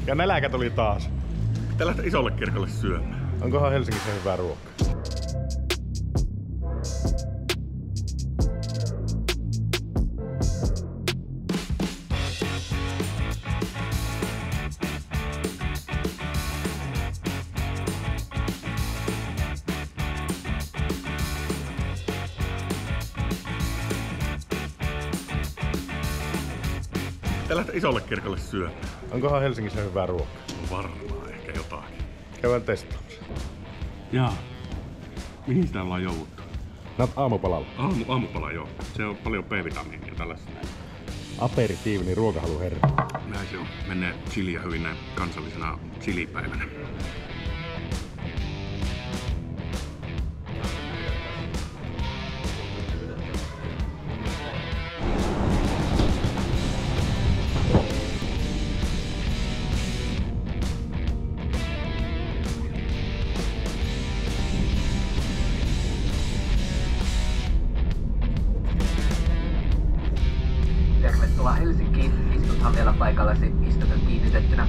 Ja nälkä tuli taas. Pitää lähteä isolle kirkolle syömään. Onkohan Helsingissä hyvää ruokaa? Pitää lähteä isolle kirkolle syömään. Onkohan Helsingissä hyvää ruokaa? Varmaan ehkä jotakin. Käydään testaamassa. Jaa. Mihin sitä ollaan jouduttu? Näet aamupalalla. Aamupala joo. Se on paljon B-vitamiinia ja tällaista näin. Aperitiivinen ruokahaluherra. Näin se on. Menee chiliä hyvin näin kansallisena chilipäivänä. Tervetuloa Helsinkiin. Istuthan vielä paikallasi istutun kiinnistettynä.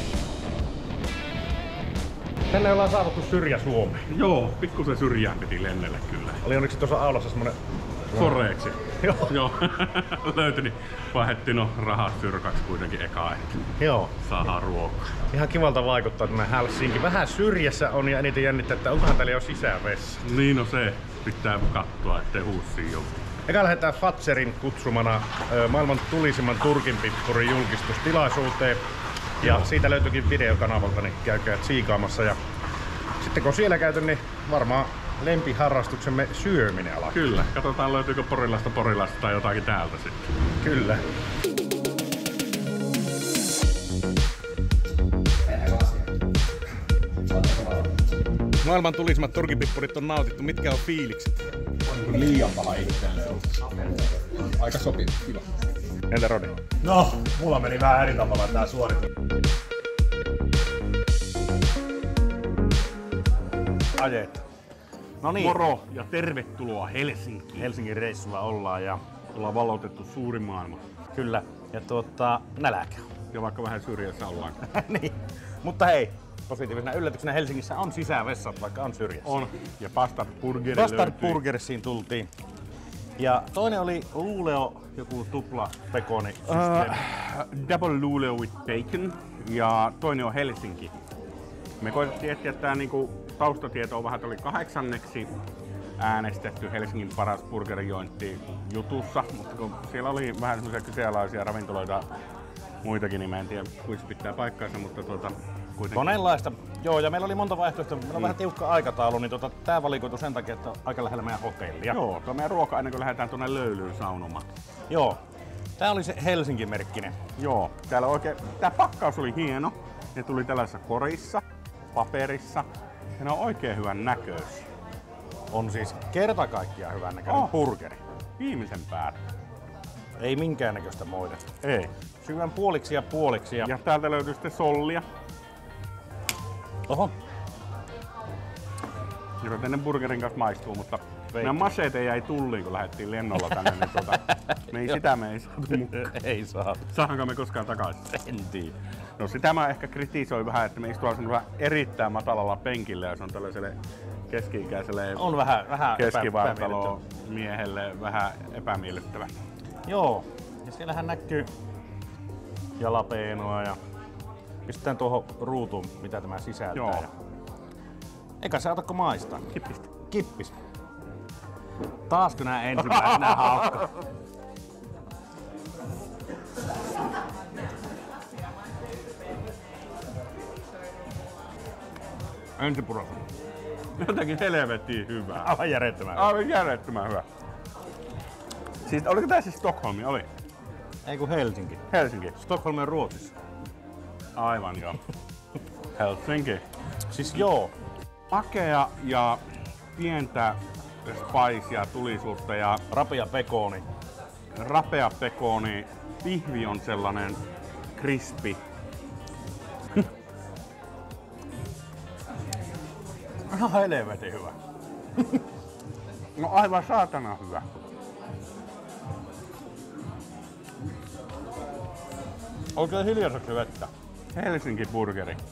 Tänne ollaan saavuttu Syrjä-Suomeen. Joo, pikkusen syrjään piti lennellä kyllä. Oli onneksi tuossa aulassa semmonen... Foreeksi. Joo. Joo. Löytyi, niin vaihdettiin rahat syrkaksi kuitenkin eka, että Joo. saadaan ruokaa. Ihan kivalta vaikuttaa tämä Helsinki. Vähän syrjässä on ja eniten jännittää, että onkohan täällä jo sisävessa. Niin no se pitää katsoa, ettei huussiin joudu. Eka lähdetään Fatserin kutsumana maailman tulisimman turkinpippurin julkistustilaisuuteen. Ja siitä löytyykin videokanavalta, niin käykää tsiikaamassa. Ja sitten kun siellä käyty, niin varmaan lempiharrastuksemme syöminen alkaa. Kyllä, katsotaan löytyykö Porilasta tai jotakin täältä sitten. Kyllä. Maailman tulisimmat turkinpippurit on nautittu. Mitkä on fiilikset? Liian paha itselle. Aika sopiva, kiva. Entä Rodi? No, mulla meni vähän eri tavalla tää suoritus. Ajeet. No niin. Moro ja tervetuloa Helsinkiin. Helsingin reissulla ollaan ja Ollaan valotettu suuri maailma. kyllä. Ja nälkä. Ja vaikka vähän syrjässä ollaan. Niin. Mutta hei, positiivisena yllätyksenä Helsingissä on sisävessat, vaikka on syrjässä. On. Ja Bastard Burgeri Bastard löytyy. Burgersiin tultiin. Ja toinen oli Luuleo, joku tupla pekoni. Double Luleo with bacon. Ja toinen on Helsinki. Me koitettiin etsiä tää niinku taustatieto on vähän tuli 8. äänestetty Helsingin paras burgerijointi jutussa, mutta kun siellä oli vähän semmoisia kyseenalaisia ravintoloita, muitakin, niin mä en tiedä kuinka se pitää paikkaansa, mutta kuitenkin. Monenlaista. Joo, ja meillä oli monta vaihtoehtoa. Meillä on vähän tiukka aikataulu, niin tää valikoitu sen takia, että on aika lähellä meidän hotellia. Joo, tuo meidän ruoka ennen kuin lähdetään tuonne Löylyyn saunomaan. Joo. Tää oli se Helsinki-merkkinen. Joo, täällä oikein, tää pakkaus oli hieno. Ne tuli tällaisessa korissa, paperissa, ja ne on oikein hyvän näköisiä. On siis kerta kaikkiaan hyvän näköinen burgeri. Viimeisen päälle. Ei minkäännäköistä moidetta. Ei. Syvän puoliksi ja puoliksi. Ja täältä löytyy sitten sollia, Oho. joka tänne burgerin kanssa maistuu, mutta meidän machete jäi tulliin, kun lähdettiin lennolla tänne, niin me ei saatu mukaan. Ei saa. Saadaanko me koskaan takaisin? En tiedä. No sitä mä ehkä kritisoin vähän, että me istutaan erittäin matalalla penkillä ja se on tällaiselle keski-ikäiselle On vähän keskivartalo miehelle vähän epämiellyttävä. Joo. Ja siellähän näkyy jalapeenoa ja pistetään tuohon ruutuun, mitä tämä sisältää. Joo. Eikä sä otatko maistaa? Kippistä. Kippis. Taasko nää ensimmäisenä haukka? Ensipuro. Jotenkin helvettiin hyvää. Aivan järjettömän hyvä. Aivan järjettömän hyvä. Siis, oliko tää siis Stockholmi? Oli. Ei kun Helsinki. Helsinki. Stockholm on Ruotsissa. Aivan joo. Helsinki. Siis joo. Makea ja pientä spicea, tulisuutta ja Rapea pekoni. rapea pekoni. Pihvi on sellainen crispy. Ihan helvetin hyvä. No aivan saatana hyvä. Oikein hiljaiseksi vettä. Helsinki-burgeri.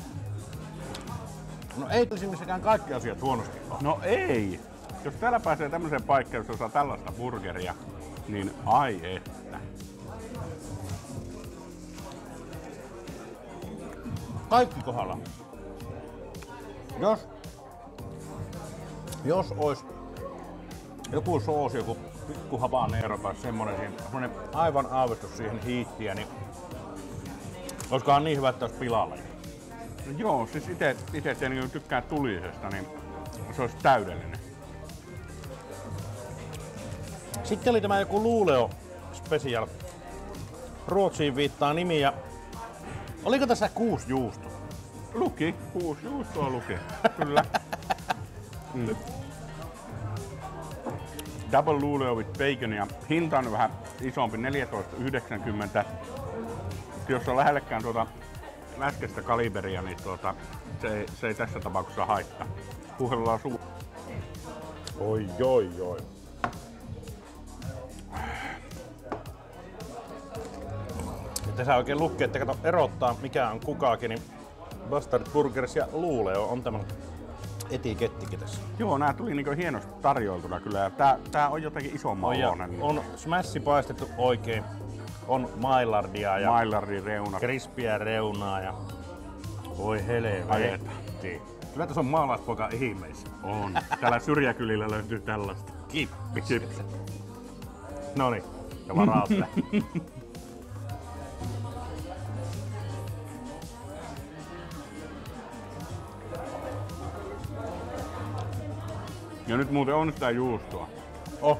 No ei Helsingissäkään kaikki asiat huonosti ole. No ei. Jos täällä pääsee tämmöiseen paikkaan, jossa saa tällaista burgeria, niin ai että. Kaikki kohdalla. Jos ois joku soosi, joku pikku habanero tai semmonen aivan aavistus siihen hiittiä, niin oiskohan niin hyvä, että olisi pilalla. No joo, siis ite niin tykkään tulisesta, niin se olisi täydellinen. Sitten oli tämä joku Luleå Special. Ruotsiin viittaa nimi ja... Oliko tässä 6 juustoa? Luki, 6 juustoa luki. Kyllä. Double Luleå with bacon ja hinta on vähän isompi, 14,90. Jos on lähellekään tuota äskeistä kaliberia, niin se ei tässä tapauksessa haittaa. Puhellaan suu. Oi. Ja tässä oikein lukee, että kato erottaa mikä on kukakin, niin Bastard Burgers ja Luleå on tämän etikettikin tässä. Joo, nää tuli niinku hienosti tarjoiltuna kyllä. Ja tää on jotenkin isomman oloinen. On smashi paistettu oikein. On Maillardia ja Maillardin reuna. Krispiä reunaa ja... Voi helvetti. Kyllä tässä on maalaispoika ihmeissä. On. Täällä syrjäkylillä löytyy tällaista. Kippi. Noniin. Ja varaa sitä. Ja nyt muuten on sitä juustoa. Oh.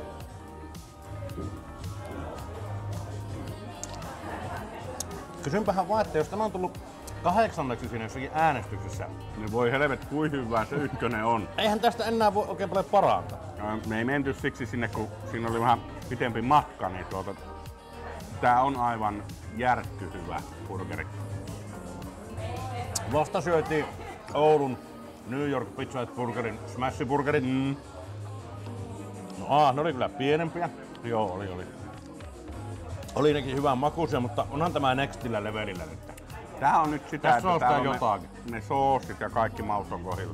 Kysynpähän vaan, että jos tämä on tullut 8. siinä jossakin äänestyksessä, Niin voi helvet, kuin hyvä se ykkönen on. eihän tästä enää voi oikein paljon parantaa. Me ei menty siksi sinne, kun siinä oli vähän pitempi matka, niin tää on aivan järkkyhyvä burgeri. Vasta syötiin Oulun New York Pizza Hut Burgerin smash-burgerit. No ne oli kyllä pienempiä. Joo, oli. Oli nekin hyvän makuisia, mutta onhan tämä nextillä levelillä nyt. Tää on nyt sitä, Tässä että on täällä sitä on jotakin. ne soosit ja kaikki maut on kohdilla.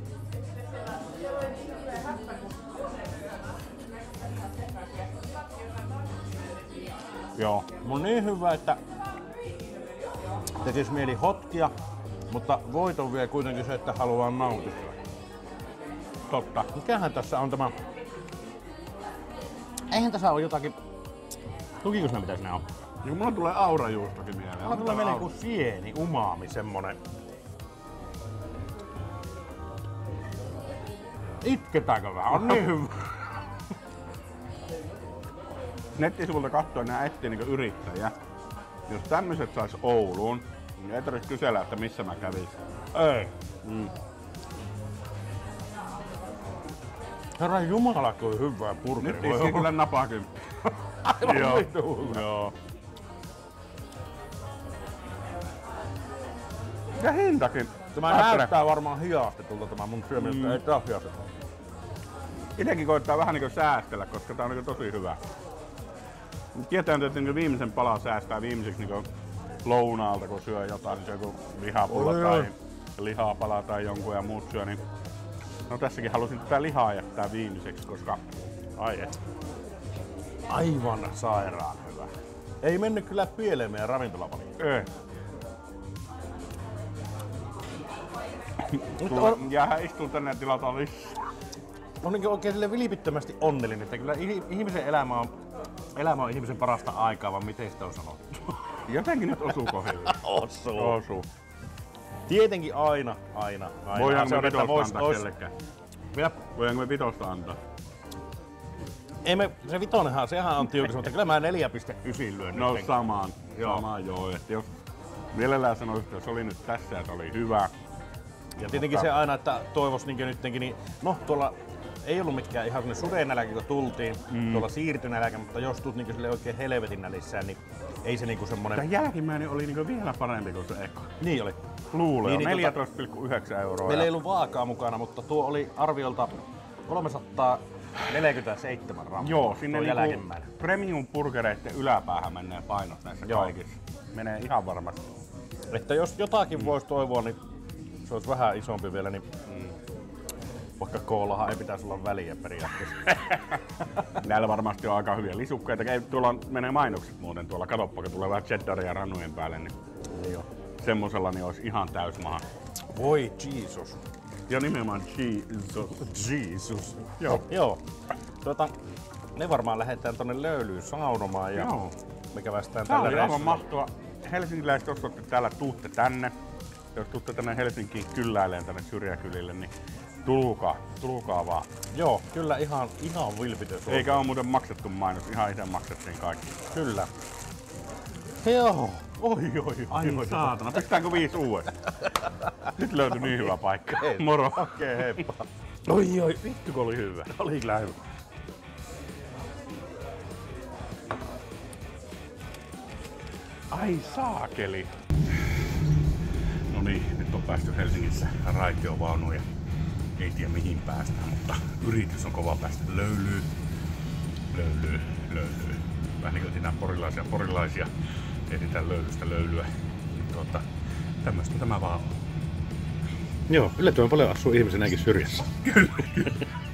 Joo. Mun niin hyvä, että tekis mieli hotkia, mutta voiton vie kuitenkin se, että haluaa nautiskella. Totta. Mikähän tässä on tämä... Eihän tässä ole jotakin... Tukiko sinä mitä sinä on? Niin mulla tulee aurajuustokin mieleen. Mulla tulee mieleen kuin sieni, umami, semmonen. Itketäänkö vähän? On niin hyvä. Nettisivulta katsoen nää etsii niinku yrittäjä. Jos tämmöiset sais Ouluun, niin ei tarvitse kysellä, että missä mä kävisin. Ei. Herra Jumala, kuin hyvää burgeri. Nyt iski kyllä napakymppi. Aivan vittu. Joo. Ja hintakin. Tämä näyttää varmaan hiastetulta tämä mun syöminen, ei tää hiastettu. Itekin koittaa vähän niinku säästellä, koska tää on niinku tosi hyvä. Tietään, että niinku viimeisen palan säästää viimeiseksi niinku lounaalta, kun syö jotain, niin se joku lihapulla tai lihapala tai jonkun ja muut syö, niin no tässäkin halusin tätä lihaa jättää viimeiseksi, koska Aivan sairaan hyvä. Ei mennyt kyllä pieleen meidän ravintolavalinta. ei. Jäähän istuu tänne ja tilataan lisää. On niin oikein sille vilpittömästi onnellinen, että kyllä ihmisen elämä on ihmisen parasta aikaa, vaan miten sitä on sanottu. Jotenkin nyt osuu kohdille. Osuu. Tietenkin aina. Voidaanko Se me on, että vitosta antaa kellekään? Mitä? Voidaanko me vitosta antaa? Ei se vitonenhan, sehän on tiukassa, mutta kyllä mä 4,9 lyön No nyt. samaan. Joo. Samaan joo. Että jos mielellään sanoisit, että jos oli nyt tässä ja se oli hyvä. Ja tietenkin se aina, että toivos nyttenkin, niin no tuolla ei ollut mitkään ihan sellainen sudenäläkä, kun tultiin, tuolla siirtynäläkä, mutta jos tulet niin sille oikein helvetin nälissään, niin ei se niinku semmonen... Tämä jälkimmäinen oli niinku vielä parempi kuin se eka. Niin oli. Luulee, Niin, 14,9 euroa. Meillä ei ollut vaakaa mukana, mutta tuo oli arviolta 347 grammaa. Joo, sinne tuo niinku jälkimmäinen. premium burgereiden yläpäähän menee painot näissä Joo. kaikissa. Menee ihan varmasti. Että jos jotakin voisi toivoa, niin se olisi vähän isompi vielä, niin vaikka koolahan ei pitäisi olla väliä periaatteessa. Näillä varmasti on aika hyviä lisukkeita. Ei, tuolla menee mainokset muuten tuolla. Katoppa, kun tulee vähän cheddaria rannujen päälle, niin Joo. semmosella niin olisi ihan täysmaha. Voi Jeesus. Ja nimenomaan Jesus. Joo. Ne varmaan lähdetään tonne löylyyn saunomaan ja Joo. me kävästään Tää tällä oli aivan reissulla. mahtava. Helsinkiläiset, jos olette täällä, tuutte tänne. Jos tuutte tänne Helsinkiin kylläileen tänne syrjäkylille, niin tulkaa vaan. Joo, kyllä ihan vilpitön suositus. Eikä oo muuten maksettu mainos, ihan itse maksettiin kaikki. Kyllä. Joo. Ai saatana, pistetäänkö 5 uudestaan? Nyt löytyi niin hyvä paikka. Hei. Moro. Okei, heippa. Oi, vittu kun oli hyvä. Oli kyllä hyvä. Ai saakeli. No niin, nyt on päästy Helsingissä raitiovaunuun ja ei tiedä mihin päästään, mutta yritys on kova päästä löylyyn. Vähän niin kuin etsitään porilaisia, etsitään löylystä löylyä. Tämmöistä tämä vaan on. Joo, yllättävän paljon asuu ihmisenäkin syrjässä. Kyllä.